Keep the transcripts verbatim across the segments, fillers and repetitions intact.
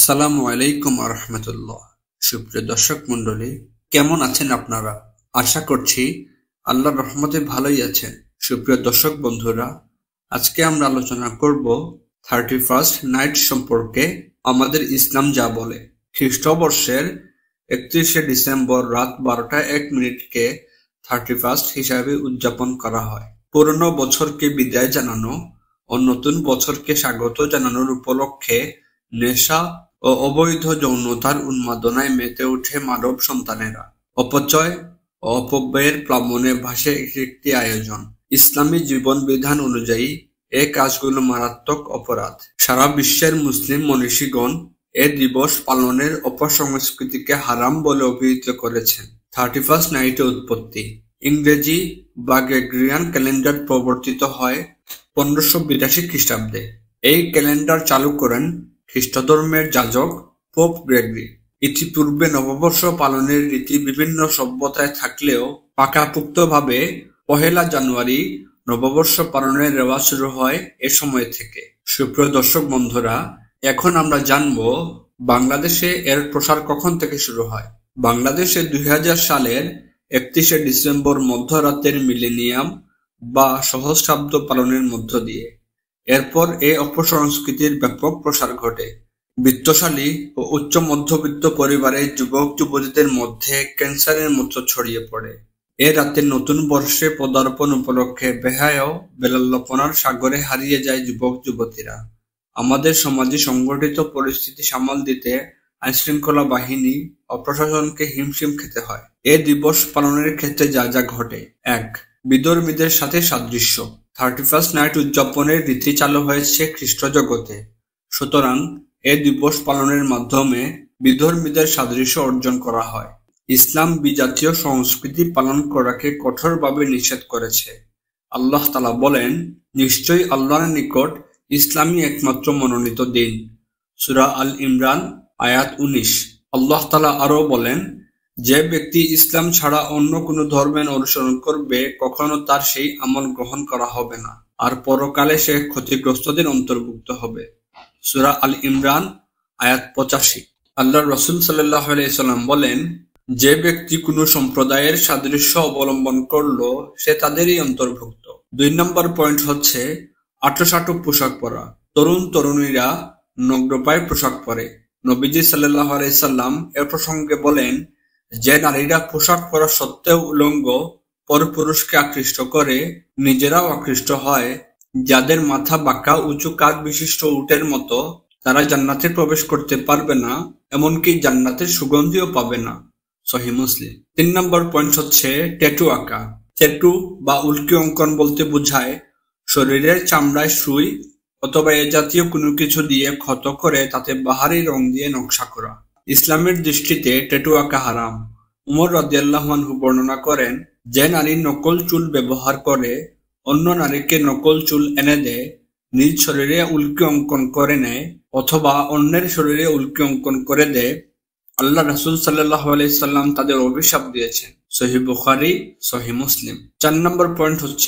আসসালামু আলাইকুম ওয়া রাহমাতুল্লাহ। সুপ্রিয় দর্শক মণ্ডলী, কেমন আছেন আপনারা? আশা করছি আল্লাহর রহমতে ভালোই আছেন। সুপ্রিয় দর্শক বন্ধুরা, আজকে আমরা আলোচনা করব থার্টি ফার্স্ট নাইট সম্পর্কে। আমাদের ইসলাম যা বলে, খ্রিস্টবর্ষের একত্রিশে ডিসেম্বর রাত বারোটা এক মিনিটকে থার্টি ফার্স্ট হিসাবে উদযাপন করা হয়। পুরনো বছরকে বিদায় জানানো ও নতুন বছরকে স্বাগত জানানোর উপলক্ষে নেশা ও অবৈধ যৌনতার উন্মাদনায় মেতে ওঠে মানব সন্তানেরা। অপচয় ও অপব্যয়ের প্লাবনে ভাসে একটি আয়োজন। ইসলামী জীবন বিধান অনুযায়ী এ কাজগুলো মারাত্মক অপরাধ। সারা বিশ্বের মুসলিম মনীষীগণ এ দিবস পালনের অপসংস্কৃতিকে হারাম বলে অভিহিত করেছেন। থার্টি ফার্স্ট নাইটের উৎপত্তি ইংরেজি বা গ্রেগরিয়ান ক্যালেন্ডার প্রবর্তিত হয় পনেরোশো বিরাশি খ্রিস্টাব্দে। এই ক্যালেন্ডার চালু করেন খ্রিস্টধর্মের যাজক পোপ গ্রেগরি। ইতিপূর্বে নববর্ষ পালনের রীতি বিভিন্ন সভ্যতায় থাকলেও পাকাপোক্তভাবে পহেলা জানুয়ারি নববর্ষ পালনের রেওয়াজ শুরু হয় এ সময় থেকে। সুপ্রিয় দর্শক বন্ধুরা, এখন আমরা জানব বাংলাদেশে এর প্রসার কখন থেকে শুরু হয়। বাংলাদেশে দুই হাজার সালের একত্রিশে ডিসেম্বর মধ্যরাতের মিলেনিয়াম বা সহস্রাব্দ পালনের মধ্য দিয়ে এরপর এ অপসংস্কৃতির ব্যাপক প্রসার ঘটে। বিত্তশালী ও উচ্চ মধ্যবিত্ত পরিবারের যুবক যুবতীদের মধ্যে ক্যান্সারের মতো ছড়িয়ে পড়ে। এ রাতে নতুন বর্ষে পদার্পণ উপলক্ষে বেহায়া ও বেলাল্পনার সাগরে হারিয়ে যায় যুবক যুবতীরা। আমাদের সমাজে সংগঠিত পরিস্থিতি সামাল দিতে আইনশৃঙ্খলা বাহিনী ও প্রশাসনকে হিমশিম খেতে হয়। এ দিবস পালনের ক্ষেত্রে যা যা ঘটে। এক, বিধর্মীদের সাথে সাদৃশ্য। থার্টি ফার্স্ট নাইট উদযাপনের রীতি চালু হয়েছে খ্রিস্ট জগতে, সুতরাং এ দিবস পালনের মাধ্যমে বিধর্মীদের সাদৃশ্য অর্জন করা হয়। ইসলাম বিজাতীয় সংস্কৃতি পালন করাকে কঠোরভাবে নিষেধ করেছে। আল্লাহ তাআলা বলেন, নিশ্চয়ই আল্লাহর নিকট ইসলামই একমাত্র মনোনীত দিন। সূরা আল ইমরান আয়াত উনিশ। আল্লাহ তাআলা আরো বলেন, যে ব্যক্তি ইসলাম ছাড়া অন্য কোনো ধর্মের অনুসরণ করবে কখনো তার সেই আমল গ্রহণ করা হবে না, আর পরকালে সে ক্ষতিগ্রস্তদের অন্তর্ভুক্ত হবে। সূরা আল ইমরান আয়াত পঁচাশি। আল্লাহর রাসূল সাল্লাল্লাহু আলাইহি সাল্লাম বলেন, যে ব্যক্তি কোনো সম্প্রদায়ের সাদৃশ্য অবলম্বন করলো সে তাদেরই অন্তর্ভুক্ত। দুই নম্বর পয়েন্ট হচ্ছে আঁটো-সাঁটো পোশাক পরা। তরুণ তরুণীরা নগ্নপায়ে পোশাক পরে। নবীজি সাল্লাল্লাহু আলাইহি সাল্লাম এ প্রসঙ্গে বলেন, যে নারীরা পোশাক পরা সত্ত্বেও উলঙ্গ পরপুরুষকে আকৃষ্ট করে, নিজেরাও আকৃষ্ট হয়, যাদের মাথা বাঁকা উঁচু কাঁধ বিশিষ্ট উটের মতো, তারা জান্নাতে প্রবেশ করতে পারবে না, এমনকি জান্নাতের সুগন্ধিও পাবে না। সহিহ মুসলিম। তিন নম্বর পয়েন্ট হচ্ছে ট্যাটু আঁকা। ট্যাটু বা উল্কি অঙ্কন বলতে বোঝায় শরীরের চামড়ায় সুই অথবা এ জাতীয় কোনো কিছু দিয়ে ক্ষত করে তাতে বাহারি রং দিয়ে নকশা করা। ইসলামের দৃষ্টিতে ট্যাটু আঁকা হারাম। উমর রাদিয়াল্লাহু আনহু বর্ণনা করেন, যে নারী নকল চুল ব্যবহার করে, অন্য নারীকে নকল চুল এনে দেয়, নিজ শরীরে উল্কি অঙ্কন করে নেয় অথবা অন্যের শরীরে উল্কি অঙ্কন করে দেয়, আল্লাহ রাসূল সাল্লাল্লাহু আলাইহি সাল্লাম তাদের অভিশাপ দিয়েছেন। সহিহ বুখারী, সহিহ মুসলিম। চার নম্বর পয়েন্ট হচ্ছে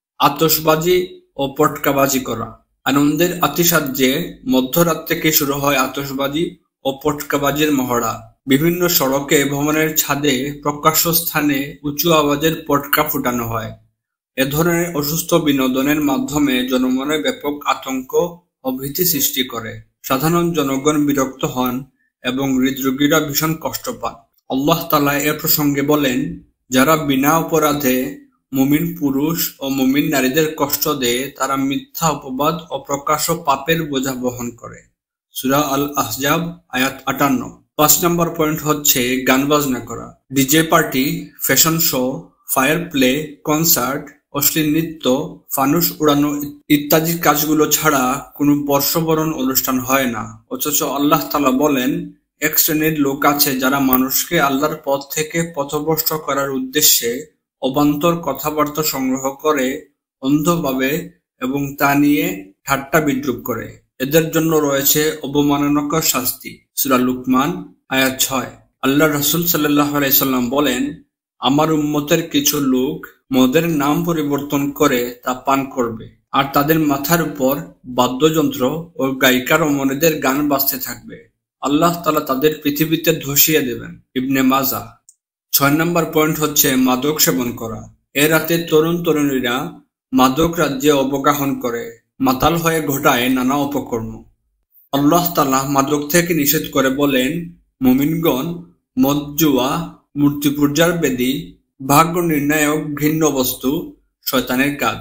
আতশবাজি ও পটকাবাজি করা। আনন্দের আতিশয্যে মধ্যরাত থেকে শুরু হয় আতশবাজি ও পটকাবাজির মহড়া। বিভিন্ন সড়কে, ভবনের ছাদে, প্রকাশ্য স্থানে উঁচু আওয়াজের পটকা ফুটানো হয়। এ ধরনের অসুস্থ বিনোদনের মাধ্যমে জনমনে ব্যাপক আতঙ্ক ও ভীতি সৃষ্টি করে। সাধারণ জনগণ বিরক্ত হন এবং হৃদরোগীরা ভীষণ কষ্ট পান। আল্লাহ তাআলা এ প্রসঙ্গে বলেন, যারা বিনা অপরাধে মুমিন পুরুষ ও মুমিন নারীদের কষ্ট দেয়, তারা মিথ্যা অপবাদ ও প্রকাশ্য পাপের বোঝা বহন করে। সূরা আল আহজাব আয়াত আটান্ন। পাঁচ নম্বর পয়েন্ট হচ্ছে গান বাজনা করা। DJ party, fashion show, fire play, concert, অশ্লীল নৃত্য, ফানুস উড়ানো ইত্যাদি কাজগুলো ছাড়া কোনো বর্ষবরণ অনুষ্ঠান হয় না। অথচ আল্লাহ তাআলা বলেন, এক শ্রেণীর লোক আছে যারা মানুষকে আল্লাহর পথ থেকে পথভ্রষ্ট করার উদ্দেশ্যে অবান্তর কথাবার্তা সংগ্রহ করে অন্ধভাবে এবং তা নিয়ে ঠাট্টা বিদ্রূপ করে। এদের জন্য রয়েছে অবমাননাকর শাস্তি। সূরা লুকমান আয়াত ছয়। আল্লাহ রাসূল সাল্লাল্লাহু আলাইহি সাল্লাম বলেন, আমার উম্মতের কিছু লোক মদের নাম পরিবর্তন করে তা পান করবে, আর তাদের মাথার উপর বাদ্যযন্ত্র ও গায়িকা রমণীদের গান বাজতে থাকবে। আল্লাহ তাআলা তাদের পৃথিবীতে ধসিয়ে দেবেন। ইবনে মাজাহ। ছয় নম্বর পয়েন্ট হচ্ছে মাদক সেবন করা। এ রাতে তরুণ তরুণীরা মাদক রাজ্যে অবগাহন করে মাতাল হয়ে ঘটায় নানা অপকর্ম। আল্লাহ তাআলা মাদক থেকে নিষেধ করে বলেন, মুমিনগণ, মদ, জুয়া, মূর্তি পূজার বেদী, ভাগ্য নির্ণায়ক ঘৃণ্য বস্তু শয়তানের কাজ।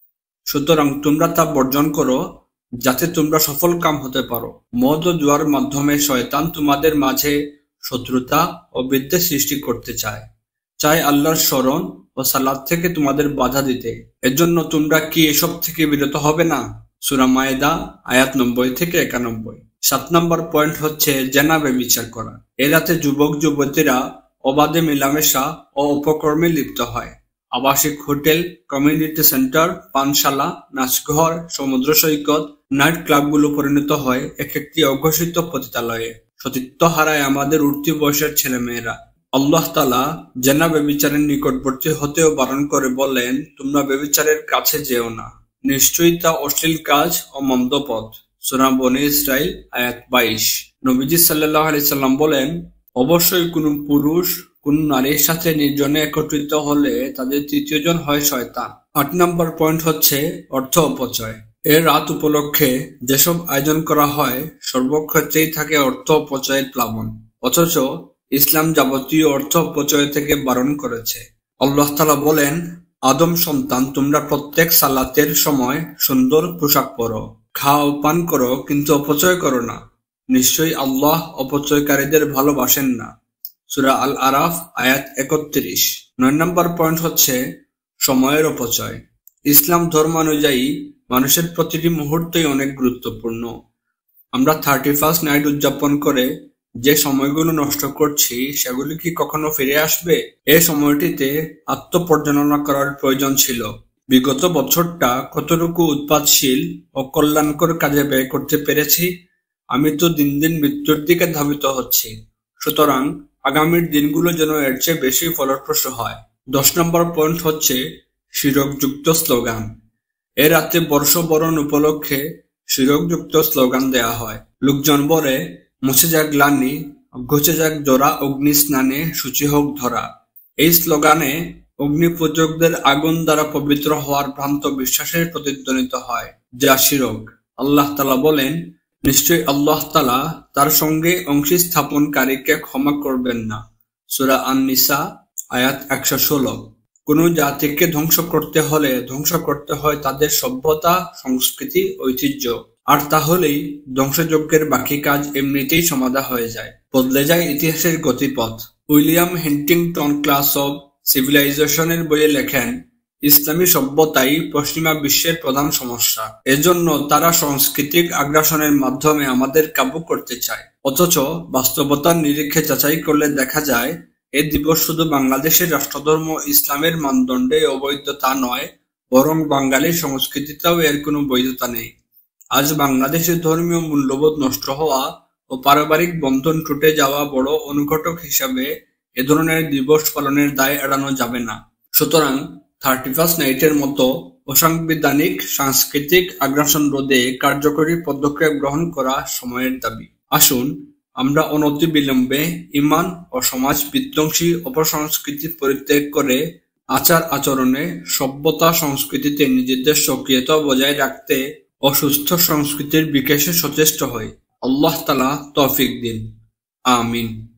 সুতরাং তোমরা তা বর্জন করো যাতে তোমরা সফল কাম হতে পারো। মদ ও জুয়ার মাধ্যমে শয়তান তোমাদের মাঝে শত্রুতা ও বিদ্বেষ সৃষ্টি করতে চায়, চায় আল্লাহর স্মরণ ও সালাত থেকে তোমাদের বাধা দিতে। এজন্য তোমরা কি এসব থেকে বিরত হবে না? সূরা মায়েদা আয়াত নব্বই থেকে একানব্বই। সাত নম্বর পয়েন্ট হচ্ছে জেনা ব্যভিচার করা। এ রাতে যুবক যুবতীরা অবাধে মেলামেশা ও অপকর্মে লিপ্ত হয়। আবাসিক হোটেল, কমিউনিটি সেন্টার, পানশালা, নাচঘর, সমুদ্র সৈকত, নাইট ক্লাবগুলো পরিণত হয় এক একটি অঘোষিত পতিতালয়ে। সতীত্ব হারায় আমাদের উঠতি বয়সের ছেলেমেয়েরা। আল্লাহ তাআলা জেনা ব্যভিচারের নিকটবর্তী হতেও বারণ করে বলেন, তোমরা ব্যভিচারের কাছে যেও না, নিশ্চয়ই তা অশ্লীল কাজ ও মন্দ পথ। সূরা বনী ইসরাইল আয়াত বাইশ। নবীজি সাল্লাল্লাহু আলাইহি সাল্লাম বলেন, অবশ্যই কোন পুরুষ কোন নারীর সাথে নির্জনে একত্রিত হলে তাদের তৃতীয় জন হয় শয়তান। আট নম্বর পয়েন্ট হচ্ছে অর্থ অপচয়। এ রাত উপলক্ষে যেসব আয়োজন করা হয় সর্বক্ষেত্রেই থাকে অর্থ অপচয়ের প্লাবন, অথচ ইসলাম যাবতীয় অর্থ অপচয় থেকে বারণ করেছে। আল্লাহ তাআলা বলেন, আদম সন্তান, তোমরা প্রত্যেক সালাতের সময় সুন্দর পোশাক পরো, খাও, পান করো, কিন্তু অপচয় করো না। নিশ্চয়ই আল্লাহ অপচয়কারীদের ভালোবাসেন না। সূরা আল আরাফ আয়াত একত্রিশ। নয় নম্বর পয়েন্ট হচ্ছে সময়ের অপচয়। ইসলাম ধর্মানুযায়ী মানুষের প্রতিটি মুহূর্তই অনেক গুরুত্বপূর্ণ। আমরা থার্টি ফার্স্ট নাইট উদযাপন করে যে সময়গুলো নষ্ট করছি সেগুলি কি কখনো ফিরে আসবে? এ সময়টিতে আত্মপর্যালোচনা করার প্রয়োজন ছিল। বিগত বছরটা কতটুকু উৎপাদনশীল ও কল্যাণকর কাজে ব্যয় করতে পেরেছি? আমি তো দিন দিন মৃত্যুর দিকে ধাবিত হচ্ছি। সুতরাং আগামীর দিনগুলো যেন এর চেয়ে বেশি ফলপ্রসূ হয়। দশ নম্বর পয়েন্ট হচ্ছে শিরকযুক্ত স্লোগান। এ রাতে বর্ষবরণ উপলক্ষে শিরকযুক্ত স্লোগান দেয়া হয়। লোকজন বলে, মুছে যাক গ্লানি, ঘুচে যাক জরা, অগ্নি স্নানে শুচি হোক ধরা। এই স্লোগানে অগ্নিপূজকদের আগুন দ্বারা পবিত্র হওয়ার ভ্রান্ত বিশ্বাসের প্রতিধ্বনিত হয়, যা শিরক। আল্লাহ তাআলা বলেন, নিশ্চয়ই আল্লাহ তাআলা তার সঙ্গে অংশী স্থাপনকারীকে ক্ষমা করবেন না। সূরা আন-নিসা আয়াত একশো ষোলো। কোন জাতিকে ধ্বংস করতে হলে ধ্বংস করতে হয় তাদের সভ্যতা, সংস্কৃতি, ঐতিহ্য। আর তাহলেই ধ্বংসযজ্ঞের বাকি কাজ এমনিতেই সমাধা হয়ে যায়, বদলে যায় ইতিহাসের গতিপথ। উইলিয়াম হেন্টিংটন ক্লাস অব সিভিলাইজেশনের বইয়ে লেখেন, ইসলামী সভ্যতাই পশ্চিমা বিশ্বের প্রধান সমস্যা। এজন্য তারা সাংস্কৃতিক আগ্রাসনের মাধ্যমে আমাদের কাবু করতে চায়। অথচ বাস্তবতার নিরীক্ষে যাচাই করলে দেখা যায়, এ দিবস শুধু বাংলাদেশের রাষ্ট্রধর্ম ইসলামের মানদণ্ডে অবৈধ তা নয়, বরং বাঙালি সংস্কৃতিতেও এর কোনো বৈধতা নেই। আজ বাংলাদেশের ধর্মীয় মূল্যবোধ নষ্ট হওয়া ও পারিবারিক বন্ধন টুটে যাওয়া বড় অনুঘটক হিসাবে এ ধরনের দিবস পালনের দায় এড়ানো যাবে না। সুতরাং থার্টি ফার্স্ট নাইটের মতো অসাংবিধানিক সাংস্কৃতিক আগ্রাসন রোধে কার্যকরী পদক্ষেপ গ্রহণ করা সময়ের দাবি। আসুন আমরা অনতিবিলম্বে ঈমান ও সমাজ বিধ্বংসী অপসংস্কৃতি পরিত্যাগ করে আচার আচরণে, সভ্যতা সংস্কৃতিতে নিজেদের সক্রিয়তা বজায় রাখতে ও সুস্থ সংস্কৃতির বিকাশে সচেষ্ট হই। আল্লাহ তাআলা তৌফিক দিন। আমিন।